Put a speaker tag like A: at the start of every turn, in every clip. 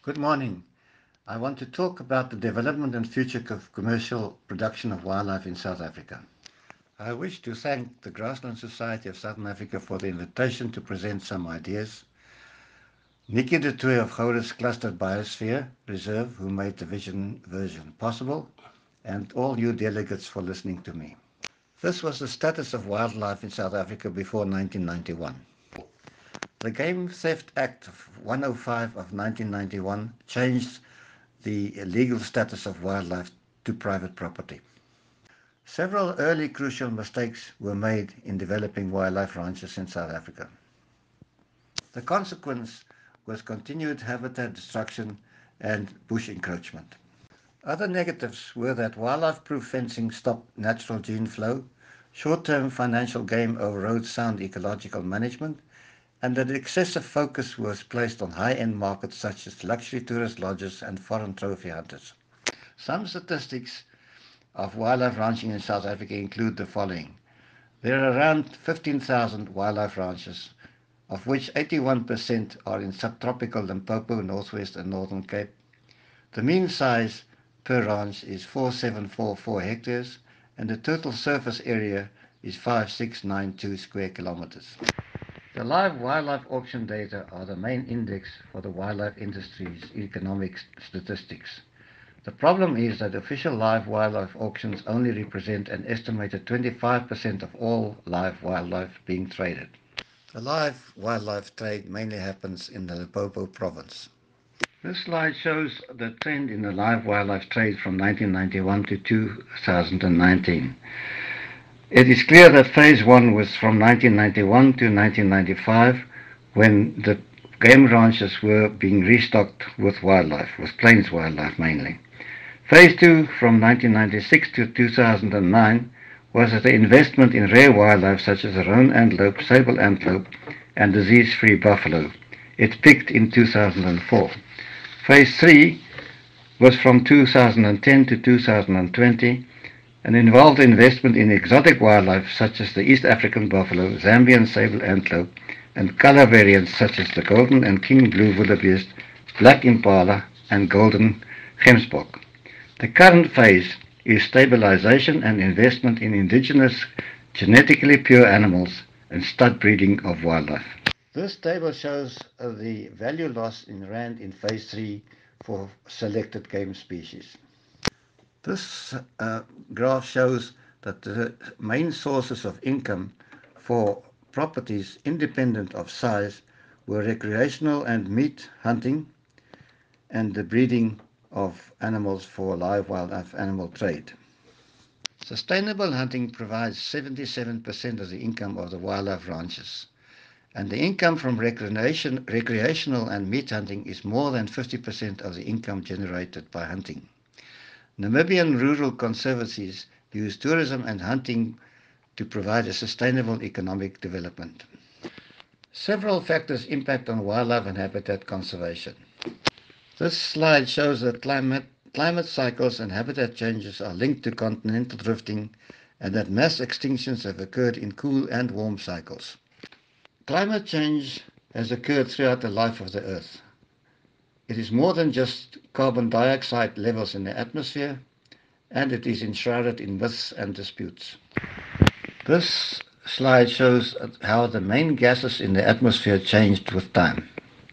A: Good morning. I want to talk about the development and future of commercial production of wildlife in South Africa. I wish to thank the Grassland Society of Southern Africa for the invitation to present some ideas, Nikki du Toit of Gouritz Cluster Biosphere Reserve, who made the version possible, and all you delegates for listening to me. This was the status of wildlife in South Africa before 1991. The Game Theft Act of 105 of 1991 changed the legal status of wildlife to private property. Several early crucial mistakes were made in developing wildlife ranches in South Africa. The consequence was continued habitat destruction and bush encroachment. Other negatives were that wildlife-proof fencing stopped natural gene flow, short-term financial gain overrode sound ecological management, and that excessive focus was placed on high-end markets such as luxury tourist lodges and foreign trophy hunters. Some statistics of wildlife ranching in South Africa include the following. There are around 15,000 wildlife ranches, of which 81% are in subtropical Limpopo, Northwest and Northern Cape. The mean size per ranch is 4,744 hectares, and the total surface area is 5,692 square kilometers. The live wildlife auction data are the main index for the wildlife industry's economic statistics. The problem is that official live wildlife auctions only represent an estimated 25% of all live wildlife being traded. The live wildlife trade mainly happens in the Limpopo province. This slide shows the trend in the live wildlife trade from 1991 to 2019. It is clear that phase one was from 1991 to 1995, when the game ranches were being restocked with wildlife, with plains wildlife mainly. Phase two from 1996 to 2009 was the investment in rare wildlife such as the roan antelope, sable antelope, and disease-free buffalo. It peaked in 2004. Phase three was from 2010 to 2020 and involved investment in exotic wildlife such as the East African buffalo, Zambian sable antelope, and color variants such as the golden and king blue wildebeest, black impala, and golden gemsbok. The current phase is stabilization and investment in indigenous, genetically pure animals and stud breeding of wildlife. This table shows the value loss in rand in phase 3 for selected game species. This graph shows that the main sources of income for properties independent of size were recreational and meat hunting and the breeding of animals for live wildlife animal trade. Sustainable hunting provides 77% of the income of the wildlife ranches, and the income from recreational and meat hunting is more than 50% of the income generated by hunting. Namibian rural conservancies use tourism and hunting to provide a sustainable economic development. Several factors impact on wildlife and habitat conservation. This slide shows that climate cycles and habitat changes are linked to continental drifting and that mass extinctions have occurred in cool and warm cycles. Climate change has occurred throughout the life of the Earth. It is more than just carbon dioxide levels in the atmosphere, and it is enshrouded in myths and disputes. This slide shows how the main gases in the atmosphere changed with time.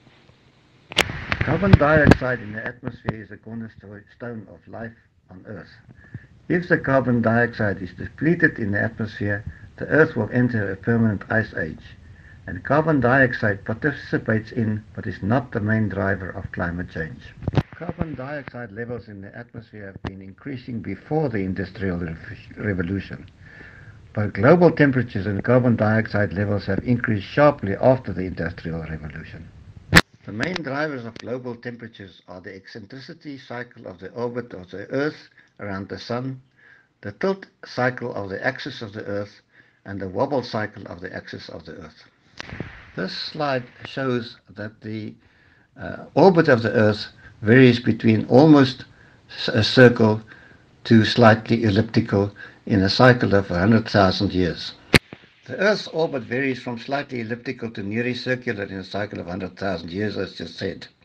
A: Carbon dioxide in the atmosphere is a cornerstone of life on Earth. If the carbon dioxide is depleted in the atmosphere, the Earth will enter a permanent ice age. And carbon dioxide participates in but is not the main driver of climate change. Carbon dioxide levels in the atmosphere have been increasing before the Industrial Revolution, but global temperatures and carbon dioxide levels have increased sharply after the Industrial Revolution. The main drivers of global temperatures are the eccentricity cycle of the orbit of the Earth around the Sun, the tilt cycle of the axis of the Earth, and the wobble cycle of the axis of the Earth. This slide shows that the orbit of the Earth varies between almost a circle to slightly elliptical in a cycle of 100,000 years. The Earth's orbit varies from slightly elliptical to nearly circular in a cycle of 100,000 years, as just said.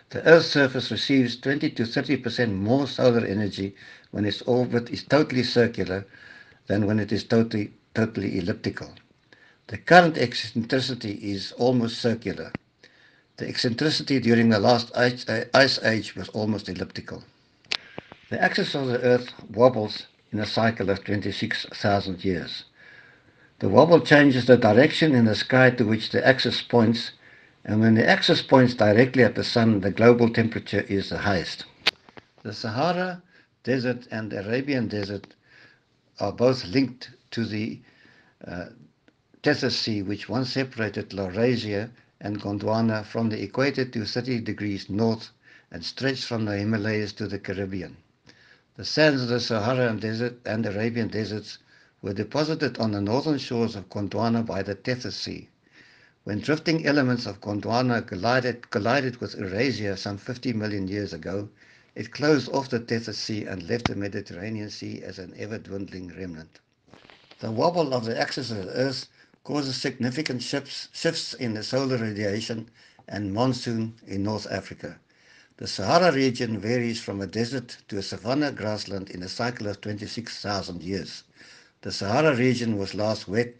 A: The Earth's surface receives 20 to 30% more solar energy when its orbit is totally circular than when it is totally elliptical. The current eccentricity is almost circular. The eccentricity during the last ice age was almost elliptical. The axis of the Earth wobbles in a cycle of 26,000 years. The wobble changes the direction in the sky to which the axis points, and when the axis points directly at the sun, the global temperature is the highest. The Sahara Desert and the Arabian Desert are both linked to the uh, Tethys Sea, which once separated Laurasia and Gondwana from the equator to 30 degrees north and stretched from the Himalayas to the Caribbean. The sands of the Saharan Desert and Arabian deserts were deposited on the northern shores of Gondwana by the Tethys Sea. When drifting elements of Gondwana collided with Eurasia some 50 million years ago, it closed off the Tethys Sea and left the Mediterranean Sea as an ever-dwindling remnant. The wobble of the axis of the Earth causes significant shifts in the solar radiation and monsoon in North Africa. The Sahara region varies from a desert to a savanna grassland in a cycle of 26,000 years. The Sahara region was last wet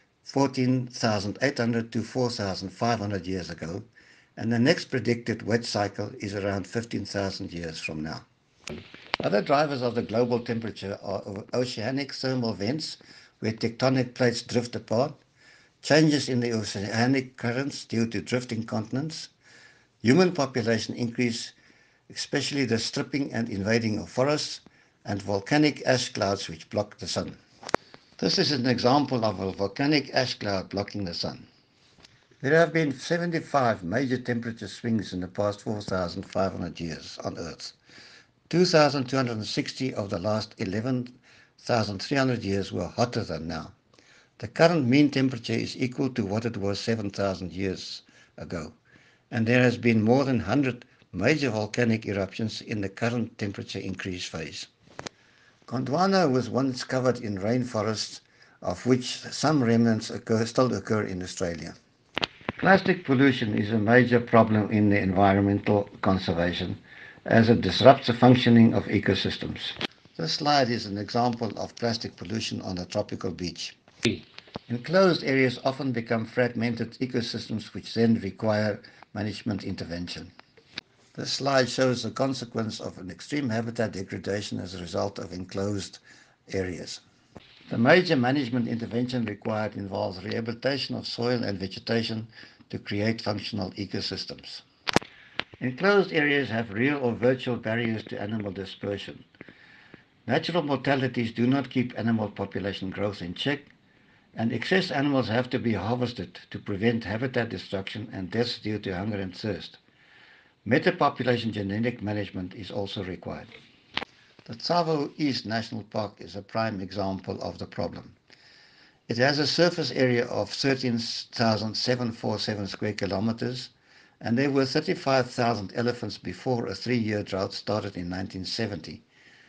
A: 14,800 to 4,500 years ago, and the next predicted wet cycle is around 15,000 years from now. Other drivers of the global temperature are oceanic thermal vents, where tectonic plates drift apart, changes in the oceanic currents due to drifting continents, human population increase, especially the stripping and invading of forests, and volcanic ash clouds which block the sun. This is an example of a volcanic ash cloud blocking the sun. There have been 75 major temperature swings in the past 4,500 years on Earth. 2,260 of the last 11,300 years were hotter than now. The current mean temperature is equal to what it was 7,000 years ago, and there has been more than 100 major volcanic eruptions in the current temperature increase phase. Gondwana was once covered in rainforests, of which some remnants still occur in Australia. Plastic pollution is a major problem in the environmental conservation as it disrupts the functioning of ecosystems. This slide is an example of plastic pollution on a tropical beach. Enclosed areas often become fragmented ecosystems which then require management intervention. This slide shows the consequence of an extreme habitat degradation as a result of enclosed areas. The major management intervention required involves rehabilitation of soil and vegetation to create functional ecosystems. Enclosed areas have real or virtual barriers to animal dispersion. Natural mortalities do not keep animal population growth in check, and excess animals have to be harvested to prevent habitat destruction and deaths due to hunger and thirst. Metapopulation genetic management is also required. The Tsavo East National Park is a prime example of the problem. It has a surface area of 13,747 square kilometers, and there were 35,000 elephants before a 3-year drought started in 1970.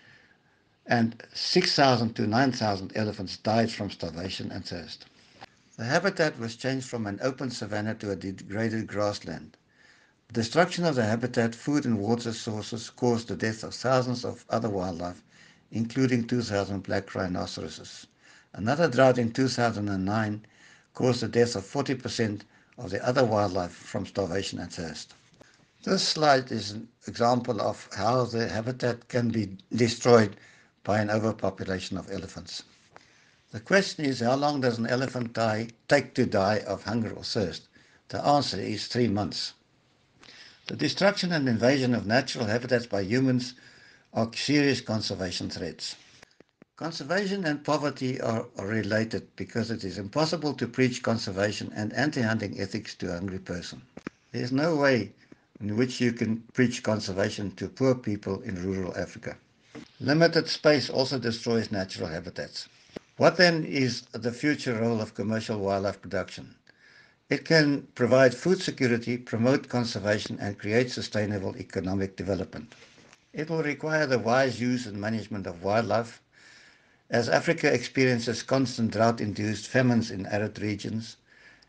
A: And 6,000 to 9,000 elephants died from starvation and thirst. The habitat was changed from an open savanna to a degraded grassland. The destruction of the habitat, food and water sources caused the death of thousands of other wildlife, including 2,000 black rhinoceroses. Another drought in 2009 caused the death of 40% of the other wildlife from starvation and thirst. This slide is an example of how the habitat can be destroyed by an overpopulation of elephants. The question is, how long does an elephant take to die of hunger or thirst? The answer is 3 months. The destruction and invasion of natural habitats by humans are serious conservation threats. Conservation and poverty are related because it is impossible to preach conservation and anti-hunting ethics to a hungry person. There is no way in which you can preach conservation to poor people in rural Africa. Limited space also destroys natural habitats. What then is the future role of commercial wildlife production? It can provide food security, promote conservation, and create sustainable economic development. It will require the wise use and management of wildlife. As Africa experiences constant drought-induced famines in arid regions,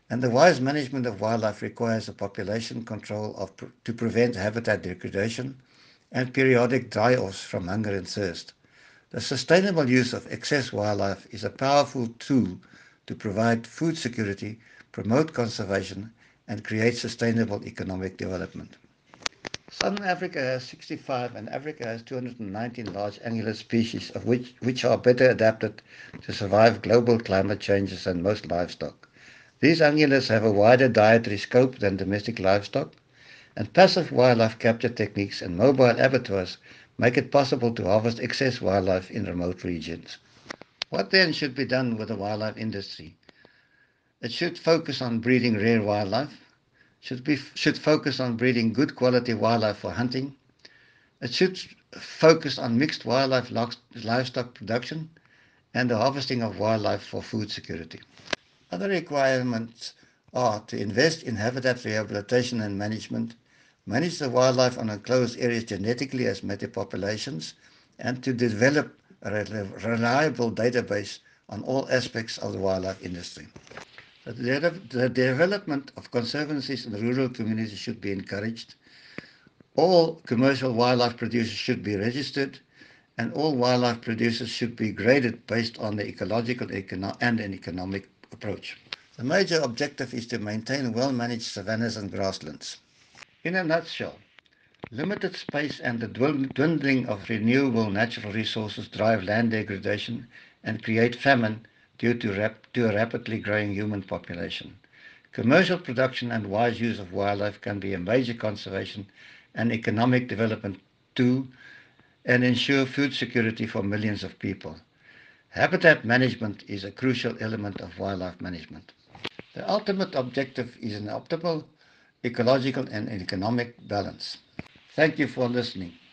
A: And the wise management of wildlife requires a population control to prevent habitat degradation and periodic die-offs from hunger and thirst. The sustainable use of excess wildlife is a powerful tool to provide food security, promote conservation, and create sustainable economic development. Southern Africa has 65 and Africa has 219 large angular species, of which are better adapted to survive global climate changes than most livestock. These ungulates have a wider dietary scope than domestic livestock, and passive wildlife capture techniques and mobile abattoirs make it possible to harvest excess wildlife in remote regions. What then should be done with the wildlife industry? It should focus on breeding rare wildlife, should focus on breeding good quality wildlife for hunting. It should focus on mixed wildlife livestock production and the harvesting of wildlife for food security. Other requirements are to invest in habitat rehabilitation and management, manage the wildlife on enclosed areas genetically as metapopulations, and to develop a reliable database on all aspects of the wildlife industry. The development of conservancies in rural communities should be encouraged. All commercial wildlife producers should be registered, and all wildlife producers should be graded based on the ecological and an economic approach. The major objective is to maintain well-managed savannas and grasslands. In a nutshell, limited space and the dwindling of renewable natural resources drive land degradation and create famine due to a rapidly growing human population. Commercial production and wise use of wildlife can be a major conservation and economic development tool and ensure food security for millions of people. Habitat management is a crucial element of wildlife management. The ultimate objective is an optimal ecological and economic balance. Thank you for listening.